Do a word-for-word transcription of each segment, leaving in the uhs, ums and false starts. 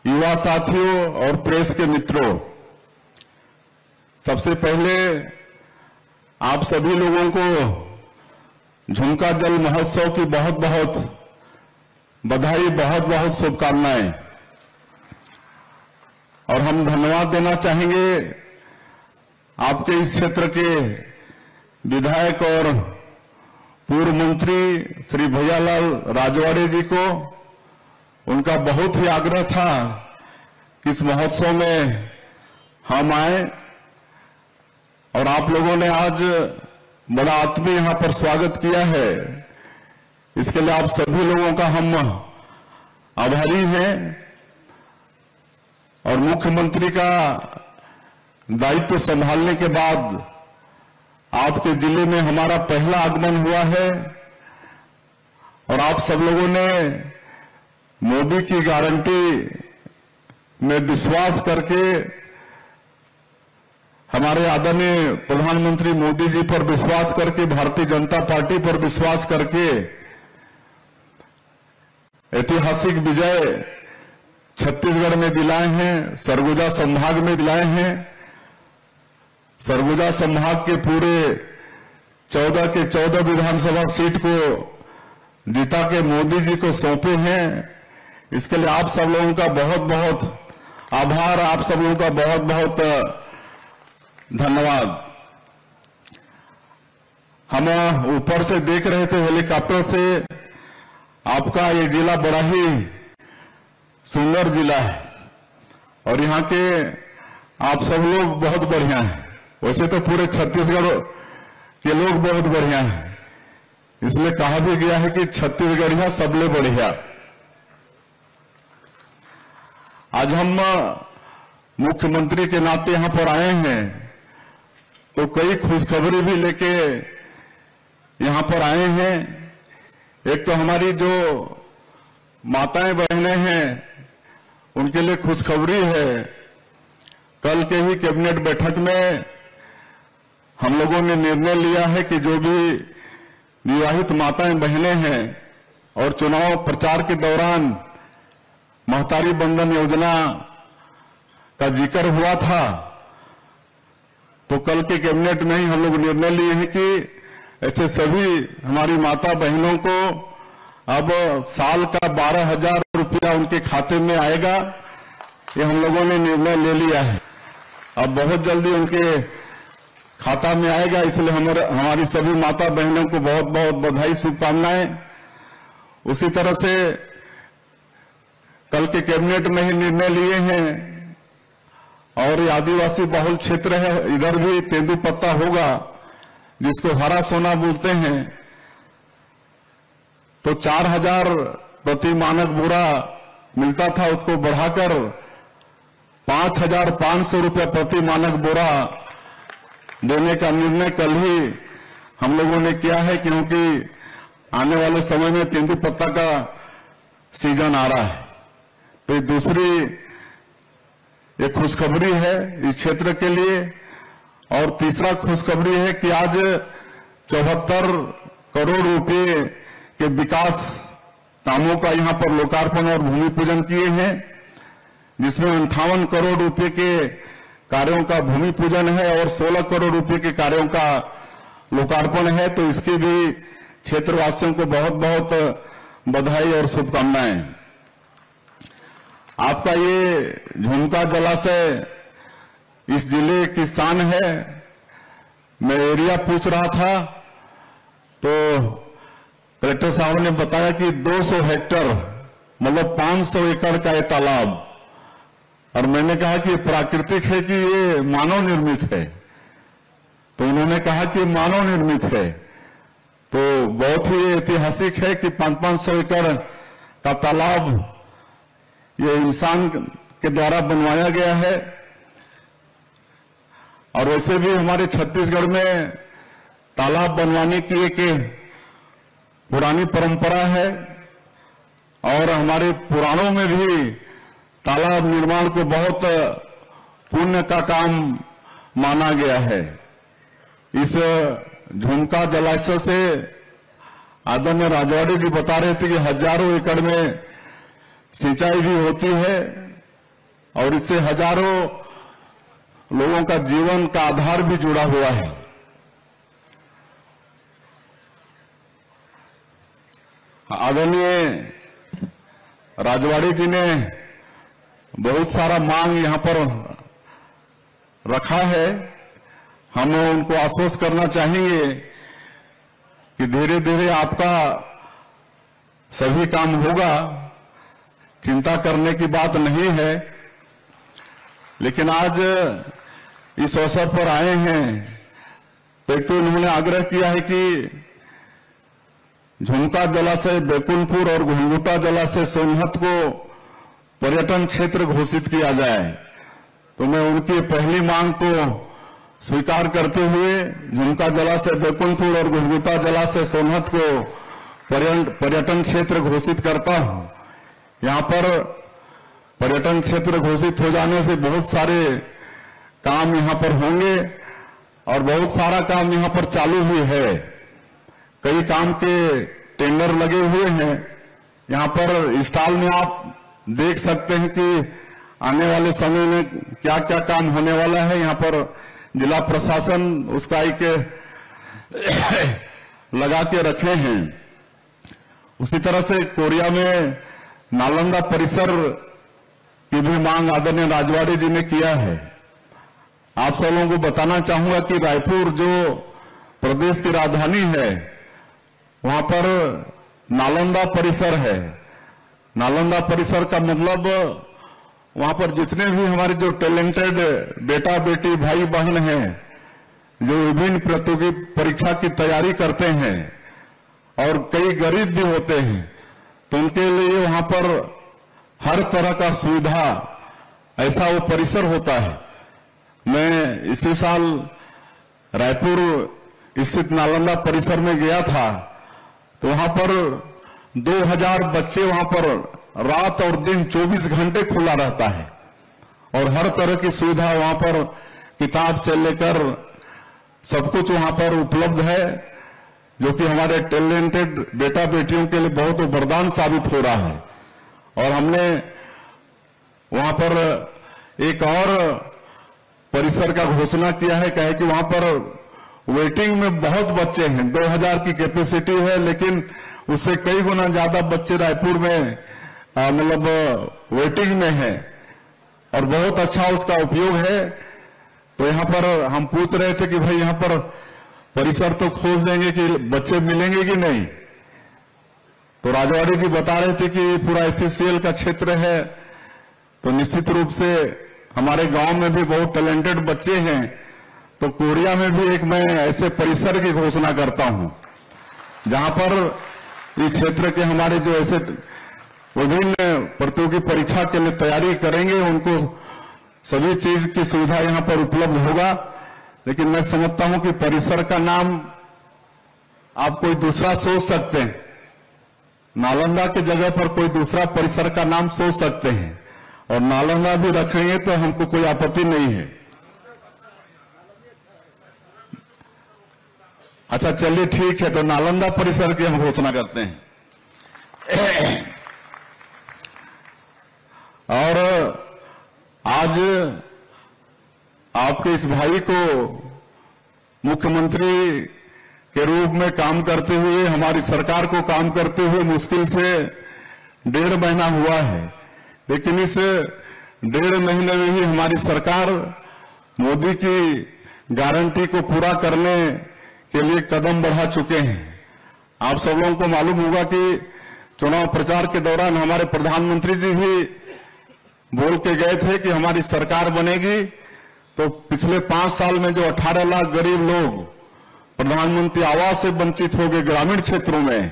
युवा साथियों और प्रेस के मित्रों, सबसे पहले आप सभी लोगों को झुमका जल महोत्सव की बहुत बहुत बधाई, बहुत बहुत शुभकामनाएं। और हम धन्यवाद देना चाहेंगे आपके इस क्षेत्र के विधायक और पूर्व मंत्री श्री भैयालाल राजवाड़े जी को। उनका बहुत ही आग्रह था कि इस महोत्सव में हम आए और आप लोगों ने आज बड़ा आत्मीय यहां पर स्वागत किया है। इसके लिए आप सभी लोगों का हम आभारी हैं। और मुख्यमंत्री का दायित्व संभालने के बाद आपके जिले में हमारा पहला आगमन हुआ है और आप सब लोगों ने मोदी की गारंटी में विश्वास करके, हमारे आदरणीय प्रधानमंत्री मोदी जी पर विश्वास करके, भारतीय जनता पार्टी पर विश्वास करके ऐतिहासिक विजय छत्तीसगढ़ में दिलाए हैं, सरगुजा संभाग में दिलाए हैं। सरगुजा संभाग के पूरे चौदह के चौदह विधानसभा सीट को जीता के मोदी जी को सौंपे हैं। इसके लिए आप सब लोगों का बहुत बहुत आभार, आप सब लोगों का बहुत बहुत धन्यवाद। हम ऊपर से देख रहे थे हेलीकॉप्टर से, आपका ये जिला बड़ा ही सुंदर जिला है और यहाँ के आप सब लोग बहुत बढ़िया हैं। वैसे तो पूरे छत्तीसगढ़ के लोग बहुत बढ़िया हैं, इसलिए कहा भी गया है कि छत्तीसगढ़िया सबले बढ़िया। आज हम मुख्यमंत्री के नाते यहां पर आए हैं तो कई खुशखबरी भी लेके यहां पर आए हैं। एक तो हमारी जो माताएं बहनें हैं उनके लिए खुशखबरी है। कल के ही कैबिनेट बैठक में हम लोगों ने निर्णय लिया है कि जो भी विवाहित माताएं बहनें हैं और चुनाव प्रचार के दौरान महतारी बंधन योजना का जिक्र हुआ था, तो कल के कैबिनेट में ही हम लोग निर्णय लिए हैं कि ऐसे सभी हमारी माता बहनों को अब साल का बारह हजार रुपया उनके खाते में आएगा। ये हम लोगों ने निर्णय ले लिया है, अब बहुत जल्दी उनके खाता में आएगा। इसलिए हमारे हमारी सभी माता बहनों को बहुत बहुत बधाई, शुभकामनाएं। उसी तरह से कल के कैबिनेट में ही निर्णय लिए हैं और ये आदिवासी बहुल क्षेत्र है, इधर भी तेंदुपत्ता होगा जिसको हरा सोना बोलते हैं, तो चार हजार प्रति मानक बोरा मिलता था, उसको बढ़ाकर पांच हजार पांच सौ रुपया प्रति मानक बोरा देने का निर्णय कल ही हम लोगों ने किया है, क्योंकि आने वाले समय में तेंदुपत्ता का सीजन आ रहा है। तो दूसरी एक खुशखबरी है इस क्षेत्र के लिए। और तीसरा खुशखबरी है कि आज चौहत्तर करोड़ रुपए के विकास कामों का यहां पर लोकार्पण और भूमि पूजन किए हैं, जिसमें अंठावन करोड़ रुपए के कार्यों का भूमि पूजन है और सोलह करोड़ रुपए के कार्यों का लोकार्पण है। तो इसकी भी क्षेत्रवासियों को बहुत बहुत बधाई और शुभकामनाएं। आपका ये झुमका जलाशय इस जिले की शान है। मैं एरिया पूछ रहा था तो कलेक्टर साहब ने बताया कि दो सौ हेक्टर मतलब पांच सौ एकड़ का ये तालाब, और मैंने कहा कि ये प्राकृतिक है कि ये मानव निर्मित है, तो उन्होंने कहा कि मानव निर्मित है। तो बहुत ही ऐतिहासिक है कि पांच पांच सौ एकड़ का तालाब ये इंसान के द्वारा बनवाया गया है। और वैसे भी हमारे छत्तीसगढ़ में तालाब बनवाने की एक पुरानी परंपरा है और हमारे पुराणों में भी तालाब निर्माण को बहुत पुण्य का काम माना गया है। इस झुमका जलाशय से आदरणीय राजवाड़े जी बता रहे थे कि हजारों एकड़ में सिंचाई भी होती है और इससे हजारों लोगों का जीवन का आधार भी जुड़ा हुआ है। आदरणीय राजवाड़ी जी ने बहुत सारा मांग यहां पर रखा है। हम उनको आश्वस्त करना चाहेंगे कि धीरे धीरे आपका सभी काम होगा, चिंता करने की बात नहीं है। लेकिन आज इस अवसर पर आए हैं तो एक तो उन्होंने आग्रह किया है कि झुमका जलाशय बैकुंठपुर और घुंघुटा जलाशय सोनहत को पर्यटन क्षेत्र घोषित किया जाए। तो मैं उनकी पहली मांग को स्वीकार करते हुए झुमका जलाशय बैकुंठपुर और घुंघुटा जलाशय सोनहत को पर्यटन क्षेत्र घोषित करता हूं। यहां पर पर्यटन क्षेत्र घोषित हो जाने से बहुत सारे काम यहां पर होंगे और बहुत सारा काम यहां पर चालू भी है। कई काम के टेंडर लगे हुए हैं। यहां पर स्टॉल में आप देख सकते हैं कि आने वाले समय में क्या क्या काम होने वाला है। यहां पर जिला प्रशासन उसका एक लगा के रखे हैं। उसी तरह से कोरिया में नालंदा परिसर की भी मांग आदरणीय राजवाड़ी जी ने किया है। आप सब लोगों को बताना चाहूंगा कि रायपुर जो प्रदेश की राजधानी है, वहां पर नालंदा परिसर है। नालंदा परिसर का मतलब वहां पर जितने भी हमारे जो टैलेंटेड बेटा बेटी भाई बहन हैं, जो विभिन्न प्रतियोगी परीक्षा की तैयारी करते हैं और कई गरीब भी होते हैं, तो उनके लिए वहां पर हर तरह का सुविधा ऐसा वो परिसर होता है। मैं इसी साल रायपुर स्थित नालंदा परिसर में गया था, तो वहां पर दो हज़ार बच्चे वहां पर रात और दिन चौबीस घंटे खुला रहता है और हर तरह की सुविधा वहां पर किताब से लेकर सब कुछ वहां पर उपलब्ध है, जो कि हमारे टैलेंटेड बेटा बेटियों के लिए बहुत वरदान साबित हो रहा है। और हमने वहां पर एक और परिसर का घोषणा किया है, कहे कि वहां पर वेटिंग में बहुत बच्चे हैं। दो हज़ार की कैपेसिटी है, लेकिन उससे कई गुना ज्यादा बच्चे रायपुर में मतलब वेटिंग में हैं और बहुत अच्छा उसका उपयोग है। तो यहां पर हम पूछ रहे थे कि भाई यहां पर परिसर तो खोल देंगे कि बच्चे मिलेंगे कि नहीं। तो राजवाड़ी जी बता रहे थे कि पूरा एससीसीएल का क्षेत्र है, तो निश्चित रूप से हमारे गांव में भी बहुत टैलेंटेड बच्चे हैं। तो कोरिया में भी एक मैं ऐसे परिसर की घोषणा करता हूं, जहां पर इस क्षेत्र के हमारे जो ऐसे विभिन्न प्रतियोगी परीक्षा के लिए तैयारी करेंगे, उनको सभी चीज की सुविधा यहां पर उपलब्ध होगा। लेकिन मैं समझता हूं कि परिसर का नाम आप कोई दूसरा सोच सकते हैं, नालंदा की जगह पर कोई दूसरा परिसर का नाम सोच सकते हैं, और नालंदा भी रखेंगे तो हमको कोई आपत्ति नहीं है। अच्छा चलिए ठीक है, तो नालंदा परिसर की हम घोषणा करते हैं। और आज आपके इस भाई को मुख्यमंत्री के रूप में काम करते हुए, हमारी सरकार को काम करते हुए मुश्किल से डेढ़ महीना हुआ है, लेकिन इस डेढ़ महीने में ही हमारी सरकार मोदी की गारंटी को पूरा करने के लिए कदम बढ़ा चुके हैं। आप सब लोगों को मालूम होगा कि चुनाव प्रचार के दौरान हमारे प्रधानमंत्री जी भी बोल के गए थे कि हमारी सरकार बनेगी तो पिछले पांच साल में जो अठारह लाख गरीब लोग प्रधानमंत्री आवास से वंचित हो गए ग्रामीण क्षेत्रों में,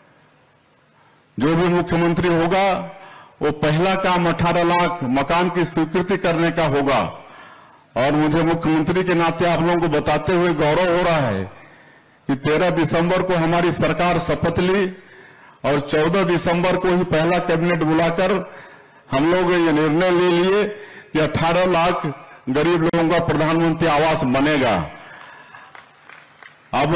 जो भी मुख्यमंत्री होगा वो पहला काम अठारह लाख मकान की स्वीकृति करने का होगा। और मुझे मुख्यमंत्री के नाते आप लोगों को बताते हुए गौरव हो रहा है कि तेरह दिसंबर को हमारी सरकार शपथ ली और चौदह दिसंबर को ही पहला कैबिनेट बुलाकर हम लोग ये निर्णय ले लिए कि अठारह लाख गरीब लोगों का प्रधानमंत्री आवास बनेगा। अब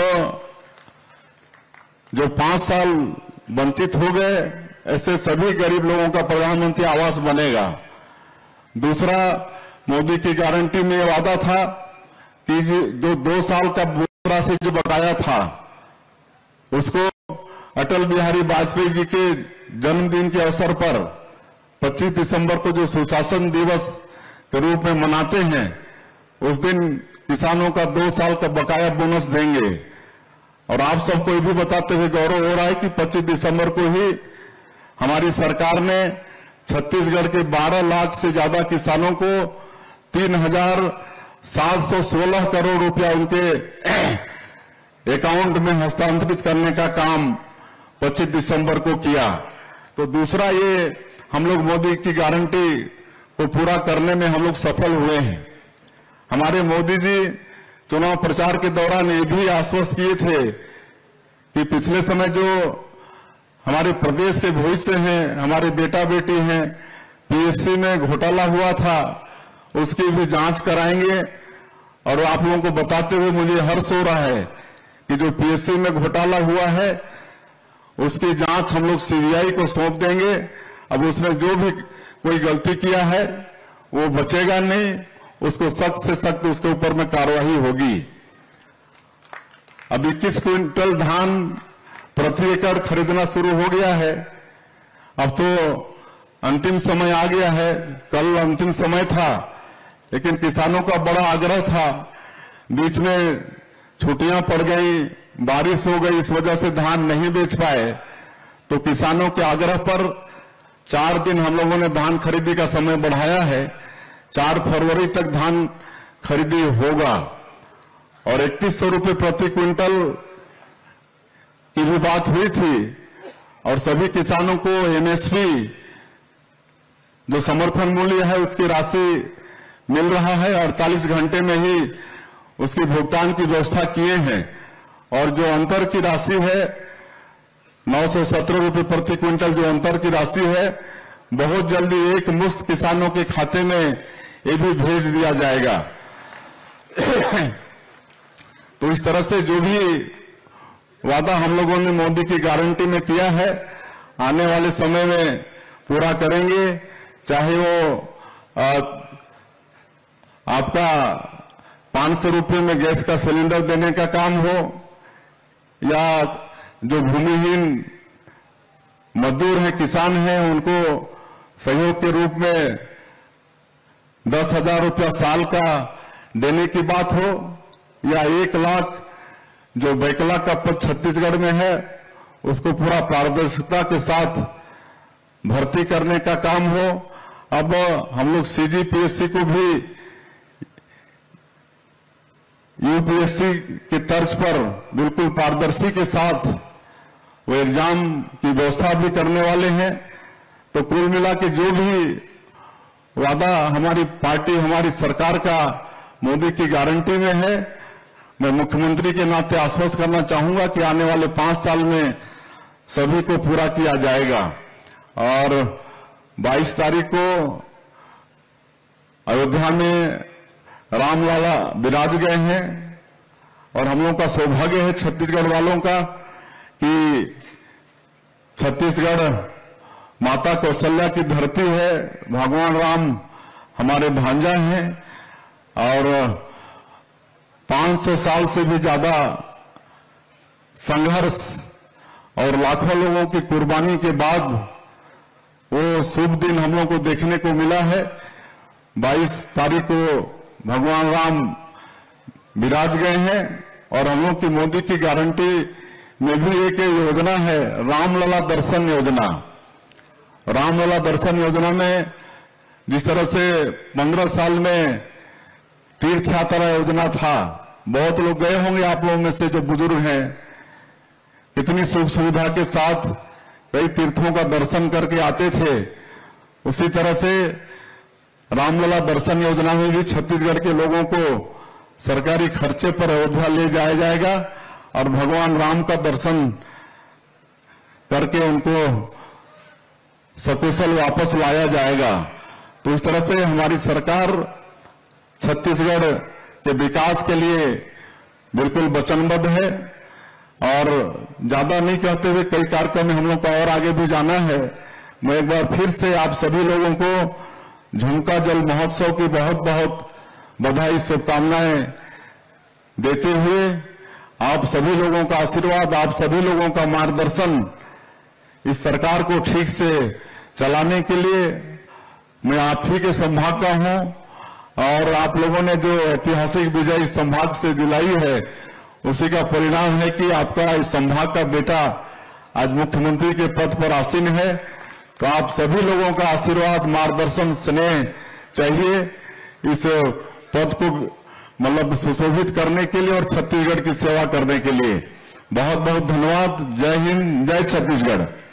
जो पांच साल वंचित हो गए, ऐसे सभी गरीब लोगों का प्रधानमंत्री आवास बनेगा। दूसरा, मोदी की गारंटी में वादा था कि जो दो साल का बोरा से जो बकाया था उसको अटल बिहारी वाजपेयी जी के जन्मदिन के अवसर पर पच्चीस दिसंबर को जो सुशासन दिवस के रूप में मनाते हैं, उस दिन किसानों का दो साल का बकाया बोनस देंगे। और आप सबको ये भी बताते हुए गौरव हो रहा है कि पच्चीस दिसंबर को ही हमारी सरकार ने छत्तीसगढ़ के बारह लाख से ज्यादा किसानों को तीन हजार सात सौ सोलह करोड़ रुपया उनके अकाउंट में हस्तांतरित करने का काम पच्चीस दिसंबर को किया। तो दूसरा, ये हम लोग मोदी की गारंटी को पूरा करने में हम लोग सफल हुए हैं। हमारे मोदी जी चुनाव प्रचार के दौरान ये भी आश्वस्त किए थे कि पिछले समय जो हमारे प्रदेश के भविष्य हैं, हमारे बेटा बेटी हैं, पीएससी में घोटाला हुआ था, उसकी भी जांच कराएंगे। और आप लोगों को बताते हुए मुझे हर्ष हो रहा है कि जो पीएससी में घोटाला हुआ है उसकी जांच हम लोग सीबीआई को सौंप देंगे। अब उसने जो भी कोई गलती किया है वो बचेगा नहीं, उसको सख्त से सख्त उसके ऊपर में कार्रवाई होगी। अब इक्कीस क्विंटल धान प्रति एकड़ खरीदना शुरू हो गया है। अब तो अंतिम समय आ गया है, कल अंतिम समय था, लेकिन किसानों का बड़ा आग्रह था। बीच में छुट्टियां पड़ गई, बारिश हो गई, इस वजह से धान नहीं बेच पाए। तो किसानों के आग्रह पर चार दिन हम लोगों ने धान खरीदी का समय बढ़ाया है। चार फरवरी तक धान खरीदी होगा और इकतीस सौ रुपये प्रति क्विंटल की भी बात हुई थी। और सभी किसानों को एमएसपी जो समर्थन मूल्य है उसकी राशि मिल रहा है। अड़तालीस घंटे में ही उसकी भुगतान की व्यवस्था किए हैं। और जो अंतर की राशि है नौ सौ सत्रह रुपये प्रति क्विंटल, जो अंतर की राशि है बहुत जल्दी एक मुश्त किसानों के खाते में ये भी भेज दिया जाएगा। तो इस तरह से जो भी वादा हम लोगों ने मोदी की गारंटी में किया है आने वाले समय में पूरा करेंगे। चाहे वो आ, आपका पांच सौ रुपये में गैस का सिलेंडर देने का काम हो, या जो भूमिहीन मजदूर हैं, किसान हैं, उनको सहयोग के रूप में दस हजार रुपया साल का देने की बात हो, या एक लाख जो बैकलॉग का पद छत्तीसगढ़ में है उसको पूरा पारदर्शिता के साथ भर्ती करने का काम हो। अब हम लोग सीजीपीएससी को भी यूपीएससी के तर्ज पर बिल्कुल पारदर्शी के साथ वो एग्जाम की व्यवस्था भी करने वाले हैं। तो कुल मिला के जो भी वादा हमारी पार्टी, हमारी सरकार का मोदी की गारंटी में है, मैं मुख्यमंत्री के नाते आश्वस्त करना चाहूंगा कि आने वाले पांच साल में सभी को पूरा किया जाएगा। और बाईस तारीख को अयोध्या में रामलला विराज गए हैं और हम लोगों का सौभाग्य है छत्तीसगढ़ वालों का कि छत्तीसगढ़ माता कौशल्या की धरती है। भगवान राम हमारे भांजा हैं और पांच सौ साल से भी ज्यादा संघर्ष और लाखों लोगों की कुर्बानी के बाद वो शुभ दिन हम लोगों को देखने को मिला है। बाईस तारीख को भगवान राम विराज गए हैं और हम लोग की मोदी की गारंटी में भी एक योजना है, रामलला दर्शन योजना। रामलला दर्शन योजना में जिस तरह से पंद्रह साल में तीर्थ यात्रा योजना था, बहुत लोग गए होंगे आप लोगों में से जो बुजुर्ग हैं, कितनी सुख सुविधा के साथ कई तीर्थों का दर्शन करके आते थे। उसी तरह से रामलला दर्शन योजना में भी छत्तीसगढ़ के लोगों को सरकारी खर्चे पर अयोध्या ले जाया जाएगा और भगवान राम का दर्शन करके उनको सकुशल वापस लाया जाएगा। तो इस तरह से हमारी सरकार छत्तीसगढ़ के विकास के लिए बिल्कुल वचनबद्ध है। और ज्यादा नहीं कहते हुए कई कार्यक्रम में हम लोग को और आगे भी जाना है। मैं एक बार फिर से आप सभी लोगों को झुमका जल महोत्सव की बहुत बहुत बधाई, शुभकामनाएं देते हुए आप सभी लोगों का आशीर्वाद, आप सभी लोगों का मार्गदर्शन इस सरकार को ठीक से चलाने के लिए मैं आप ही के संभाग का हूं, और आप लोगों ने जो ऐतिहासिक विजय इस संभाग से दिलाई है उसी का परिणाम है कि आपका इस संभाग का बेटा आज मुख्यमंत्री के पद पर आसीन है। तो आप सभी लोगों का आशीर्वाद, मार्गदर्शन, स्नेह चाहिए इस पद को मतलब सुशोभित करने के लिए और छत्तीसगढ़ की सेवा करने के लिए। बहुत बहुत धन्यवाद। जय हिंद, जय छत्तीसगढ़।